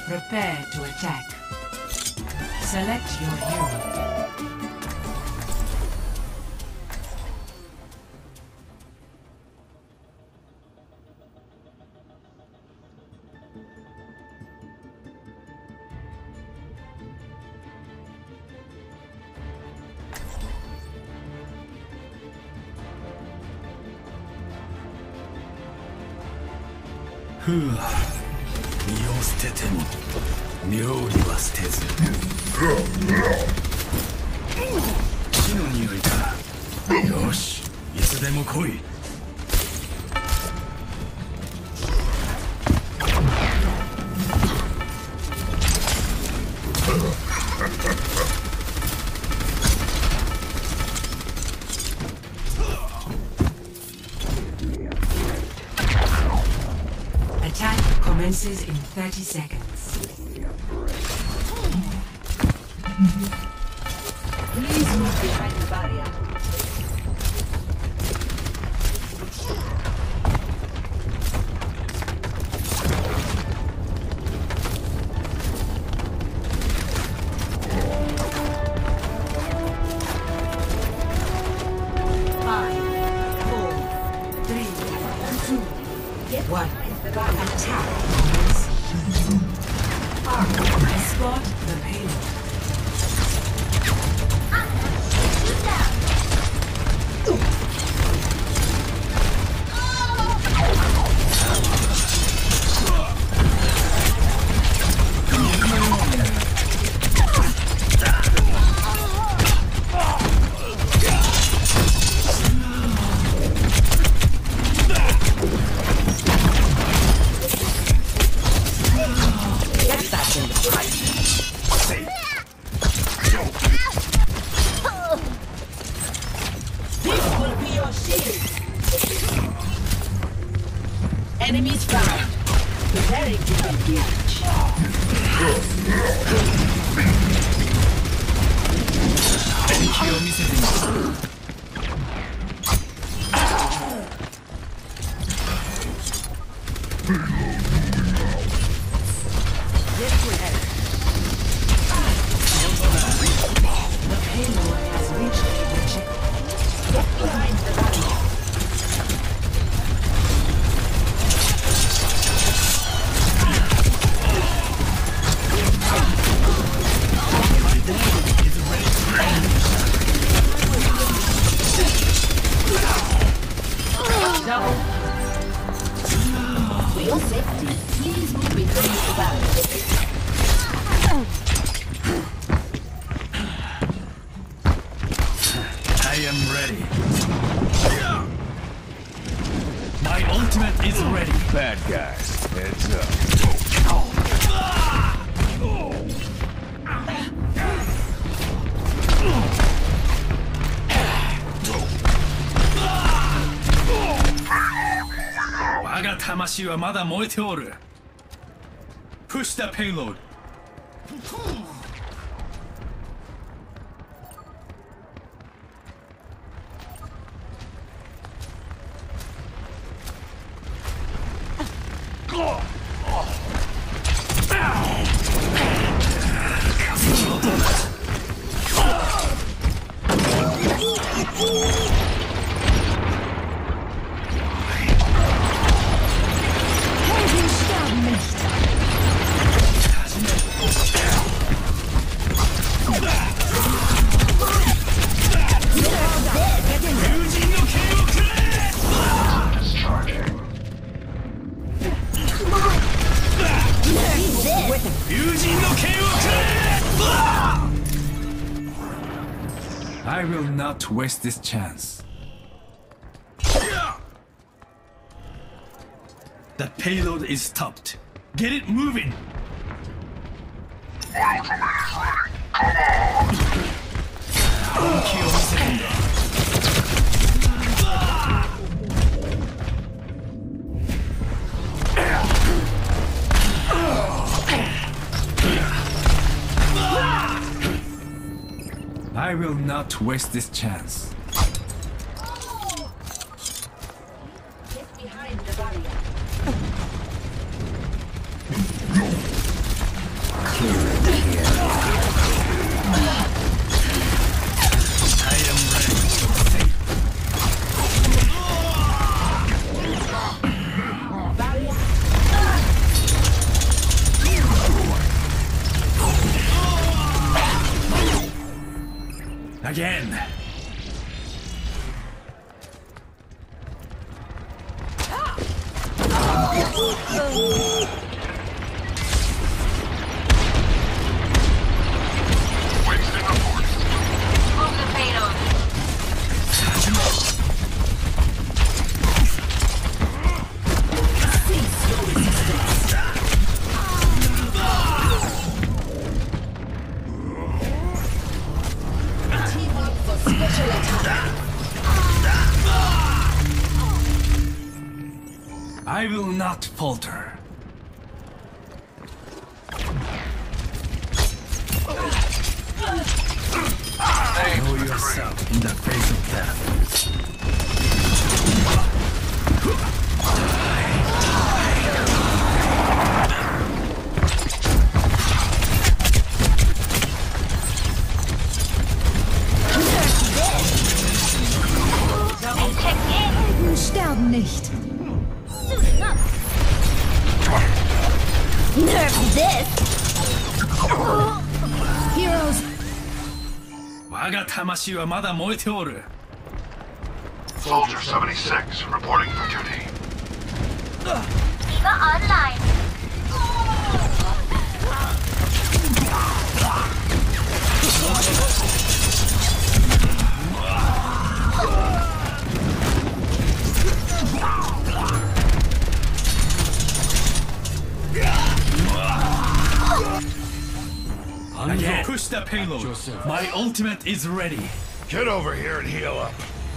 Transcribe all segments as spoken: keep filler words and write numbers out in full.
Prepare to attack. Select your hero. ふう、身を捨てても妙理は捨てず。死の匂いか。よし、いつでも来い。 Commences in thirty seconds. Please move behind the barrier. Five, four, three, two, one. Attack. Escort the payload. Enemies found. Preparing to engage. This way. The payload has reached the objective. Get behind the barrier. Double. For your safety, please move behind the barrier. I am ready. My ultimate is ready. Bad guys, heads up. Waga tamashi wa mada moete oru. Push the payload. I will not waste this chance. The payload is stopped. Get it moving! I will not waste this chance. Get behind the barrier. Winston reports. Move the payload. Cease your resistance. Team up for special attack. I will not falter. Know yourself in the face of death. Helden sterben nicht. Nerf this! Heroes 我が魂はまだ燃えておる。 Soldier seventy-six reporting for duty. Eva online. Again. Push the payload. My ultimate is ready. Get over here and heal up.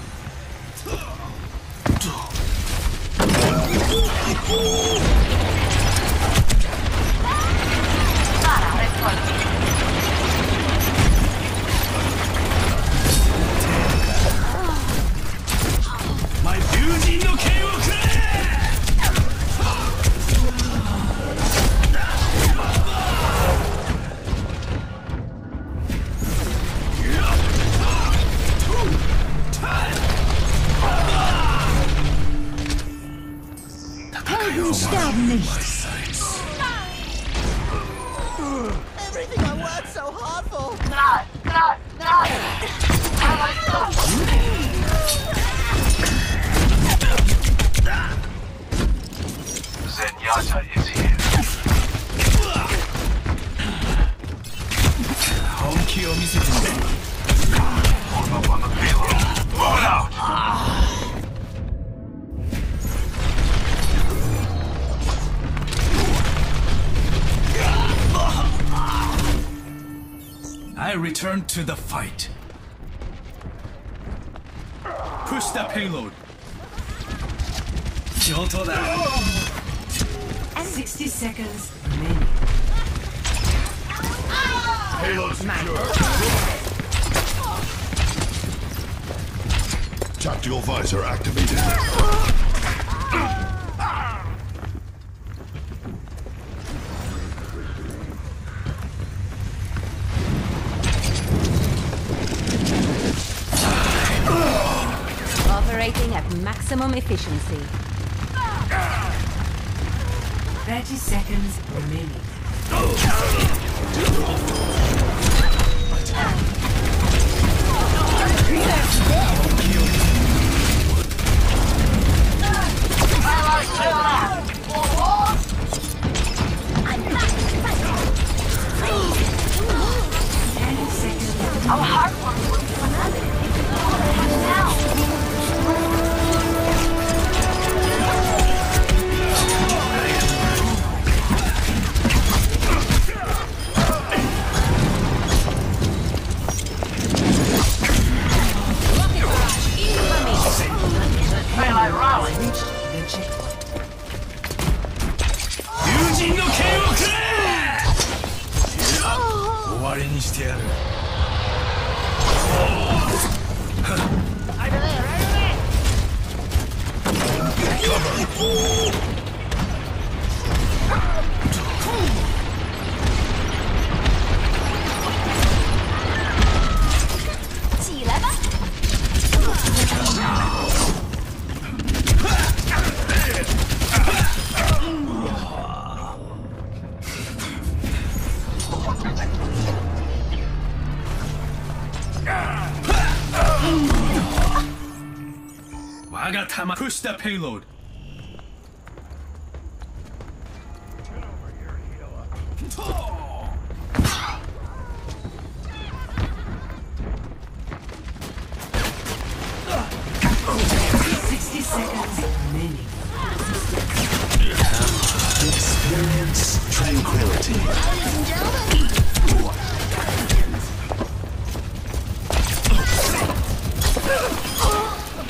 My beauty no Kをくれ! Helden sterben nicht. Everything I worked so hard for. God, God, God. Zenyatta is here. 本気を見せてみろ。 Move up on the payload. Move it out. I return to the fight. Push the payload. 上等だ。 sixty seconds remaining. Payload secure. Tactical visor activated. Operating at maximum efficiency. thirty seconds remaining. Our hard work will be for nothing. Now. Daylight rally. Reached the checkpoint. 友人の剣をくれ! 終わりにしてやる。 起来吧。 我が弾 Push the payload.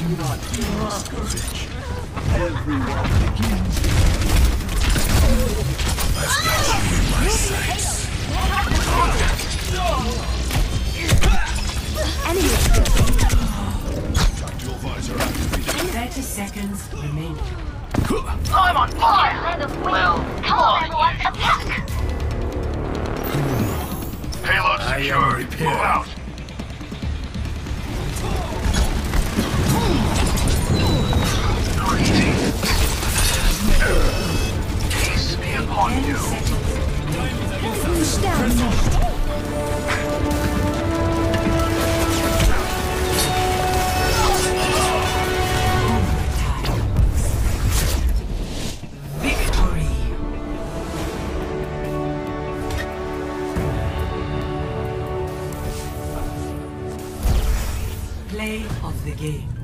not be discouraged. Everyone begins. I've got you in my sights. Enemy thirty seconds remaining. I'm on fire! Well, come on, everyone, attack! Payload I am secured. repaired. Move out. Peace be upon ten you. seconds. Victory. Play of the game.